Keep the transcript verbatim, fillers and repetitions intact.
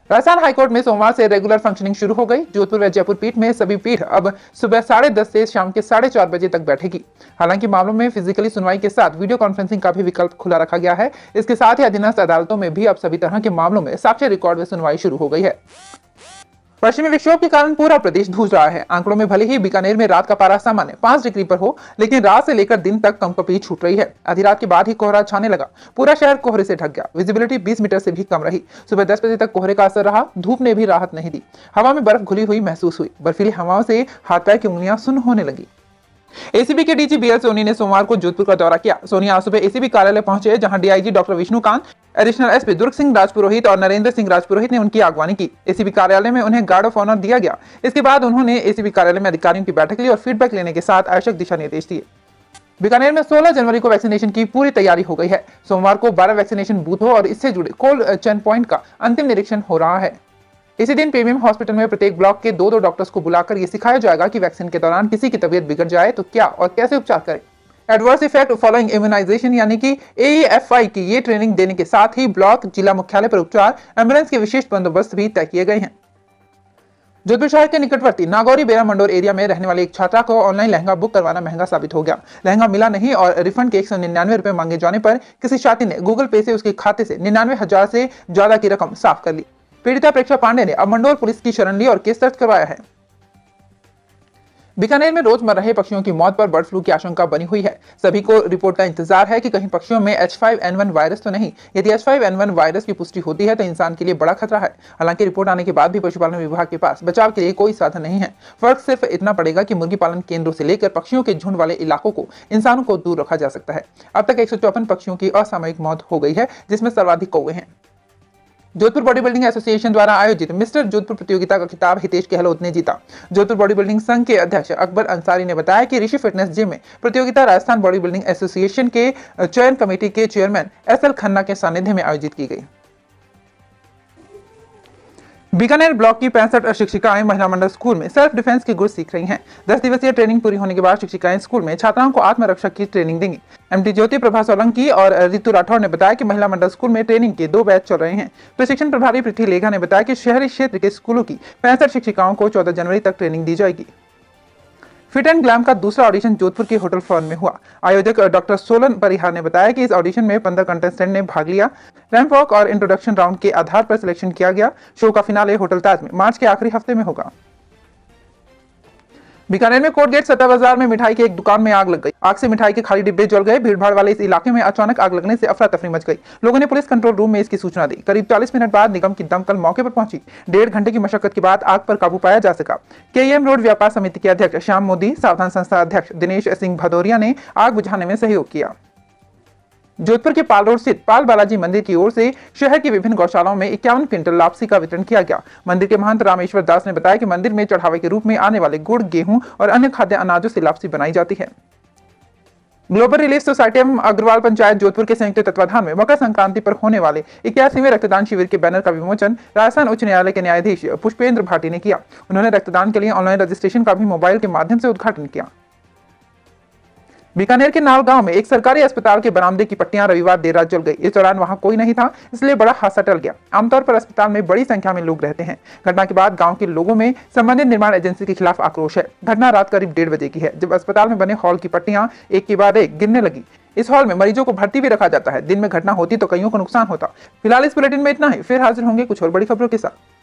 Rajasthan high court में सोमवार से रेगुलर फंक्शनिंग शुरू हो गई। जोधपुर व जयपुर पीठ में सभी पीठ अब सुबह साढ़े दस से शाम के साढ़े चार बजे तक बैठेगी। हालांकि मामलों में फिजिकली सुनवाई के साथ वीडियो कॉन्फ्रेंसिंग का भी विकल्प खुला रखा गया है। इसके साथ ही अधीनस्थ अदालतों में भी अब सभी तरह के मामलों में साक्ष्य रिकॉर्ड व सुनवाई शुरू हो गई है। पश्चिमी विक्षोभ के कारण पूरा प्रदेश धूज रहा है। आंकड़ों में भले ही बीकानेर में रात का पारा सामान्य पांच डिग्री पर हो, लेकिन रात से लेकर दिन तक कंपकपी छूट रही है। आधी रात के बाद ही कोहरा छाने लगा। पूरा शहर कोहरे से ढक गया। विजिबिलिटी बीस मीटर से भी कम रही। सुबह दस बजे तक कोहरे का असर रहा। धूप ने भी राहत नहीं दी। हवा में बर्फ घुली हुई महसूस हुई। बर्फीली हवाओं से हाथ पैर की उंगलियां सुन्न होने लगी। एसीबी के डीजी बीएल सोनी ने सोमवार को जोधपुर का दौरा किया। सोनी आज सुबह एसीबी कार्यालय पहुंचे, जहां DIG doctor Vishnukant, additional SP Durg Singh Rajpurohit और नरेंद्र सिंह राजपुरोहित ने उनकी अगवानी की। एसीबी कार्यालय में उन्हें गार्ड ऑफ ऑनर दिया गया। इसके बाद उन्होंने एसीबी कार्यालय में अधिकारियों की बैठक ली और फीडबैक लेने के साथ आवश्यक दिशा निर्देश दिए। बीकानेर में सोलह जनवरी को वैक्सीनेशन की पूरी तैयारी हो गई है। सोमवार को बारह वैक्सीनेशन बूथों और इससे जुड़े कोल्ड चेन पॉइंट का अंतिम निरीक्षण हो रहा है। इसी दिन पीवीएम हॉस्पिटल में प्रत्येक ब्लॉक के दो दो डॉक्टर्स को बुलाकर यह सिखाया जाएगा कि वैक्सीन के दौरान किसी की तबीयत बिगड़ जाए तो क्या और कैसे उपचार करें। एडवर्स इफेक्ट फॉलोइंग इम्यूनाइजेशन यानी कि एईएफआई की ये ट्रेनिंग देने के साथ ही ब्लॉक जिला मुख्यालय पर उपचार, एम्बुलेंस के विशेष बंदोबस्त भी तय किए गए हैं। जोधपुर शहर के निकटवर्ती नागौरी बेरा मंडोर एरिया में रहने वाली एक छात्रा को ऑनलाइन लहंगा बुक करवाना महंगा साबित हो गया। लहंगा मिला नहीं और रिफंड के एक सौ निन्यानवे रुपए मांगे जाने पर किसी छात्री ने गूगल पे से उसके खाते से निन्यानवे हजार से ज्यादा की रकम साफ कर ली। पीड़िता प्रेक्षा पांडे ने अब मंडोर पुलिस की शरण ली और केस दर्ज करवाया है। बीकानेर में रोज मर रहे पक्षियों की मौत पर बर्ड फ्लू की आशंका बनी हुई है। सभी को रिपोर्ट का इंतजार है कि कहीं पक्षियों में H five N one virus तो नहीं। यदि H five N one virus की पुष्टि होती है तो इंसान के लिए बड़ा खतरा है। हालांकि रिपोर्ट आने के बाद भी पशुपालन विभाग के पास बचाव के लिए कोई साधन नहीं है। फर्क सिर्फ इतना पड़ेगा कि मुर्गी पालन केंद्रों से लेकर पक्षियों के झुंड वाले इलाकों को इंसानों को दूर रखा जा सकता है। अब तक एक सौ चौपन पक्षियों की असामयिक मौत हो गई है, जिसमें सर्वाधिक कौवे हैं। जोधपुर बॉडी बिल्डिंग एसोसिएशन द्वारा आयोजित मिस्टर जोधपुर प्रतियोगिता का खिताब हितेश गहलोत ने जीता। जोधपुर बॉडी बिल्डिंग संघ के अध्यक्ष अकबर अंसारी ने बताया कि ऋषि फिटनेस जिम में प्रतियोगिता राजस्थान बॉडी बिल्डिंग एसोसिएशन के चयन कमेटी के चेयरमैन एस एल खन्ना के सानिध्य में आयोजित की गई। बीकानेर ब्लॉक की पैंसठ शिक्षिकाएं महिला मंडल स्कूल में सेल्फ डिफेंस की गुर सीख रही हैं। दस दिवसीय ट्रेनिंग पूरी होने के बाद शिक्षिकाएं स्कूल में छात्राओं को आत्मरक्षा की ट्रेनिंग देंगी। एमडी ज्योति प्रभा सोलंकी और रितु राठौर ने बताया कि महिला मंडल स्कूल में ट्रेनिंग के दो बैच चल रहे हैं। प्रशिक्षण प्रभारी पृथ्वी लेखा ने बताया कि शहरी क्षेत्र के स्कूलों की पैंसठ शिक्षिकाओं को चौदह जनवरी तक ट्रेनिंग दी जाएगी। फिट एंड ग्लैम का दूसरा ऑडिशन जोधपुर के होटल फॉर्म में हुआ। आयोजक डॉक्टर सोलन परिहार ने बताया कि इस ऑडिशन में पंद्रह कंटेस्टेंट ने भाग लिया। रैंप वॉक और इंट्रोडक्शन राउंड के आधार पर सिलेक्शन किया गया। शो का फिनाले होटल ताज में मार्च के आखिरी हफ्ते में होगा। बीकानेर में कोट गेट सट्टा बाजार में मिठाई की एक दुकान में आग लग गई। आग से मिठाई के खाली डिब्बे जल गए। भीड़भाड़ वाले इस इलाके में अचानक आग लगने से अफरा तफरी मच गई। लोगों ने पुलिस कंट्रोल रूम में इसकी सूचना दी। करीब चालीस मिनट बाद निगम की दमकल मौके पर पहुंची। डेढ़ घंटे की मशक्कत के बाद आग पर काबू पाया जा सका। केईएम रोड व्यापार समिति के अध्यक्ष श्याम मोदी, सावधान संस्था अध्यक्ष दिनेश सिंह भदौरिया ने आग बुझाने में सहयोग किया। जोधपुर के पाल रोड स्थित पाल बालाजी मंदिर की ओर से शहर की विभिन्न गौशालाओं में इक्यावन क्विंटल लापसी का वितरण किया गया। मंदिर के महंत रामेश्वर दास ने बताया कि मंदिर में चढ़ावे के रूप में आने वाले गुड़, गेहूं और अन्य खाद्य अनाजों से लापसी बनाई जाती है। ग्लोबल रिलीफ सोसाइटी एवं अग्रवाल पंचायत जोधपुर के संयुक्त तत्वाधान में मकर संक्रांति पर होने वाले इक्यासीवें रक्तदान शिविर के बैनर का विमोचन राजस्थान उच्च न्यायालय के न्यायाधीश पुष्पेंद्र भाटी ने किया। उन्होंने रक्तदान के लिए ऑनलाइन रजिस्ट्रेशन का भी मोबाइल के माध्यम से उद्घाटन किया। बीकानेर के नाल गांव में एक सरकारी अस्पताल के बरामदे की पट्टियां रविवार देर रात जल गई। इस दौरान वहां कोई नहीं था, इसलिए बड़ा हादसा टल गया। आमतौर पर अस्पताल में बड़ी संख्या में लोग रहते हैं। घटना के बाद गांव के लोगों में संबंधित निर्माण एजेंसी के खिलाफ आक्रोश है। घटना रात करीब डेढ़ बजे की है, जब अस्पताल में बने हॉल की पट्टियां एक के बाद एक गिरने लगी। इस हॉल में मरीजों को भर्ती भी रखा जाता है। दिन में घटना होती तो कईयों को नुकसान होता। फिलहाल इस बुलेटिन में इतना ही। फिर हाजिर होंगे कुछ और बड़ी खबरों के साथ।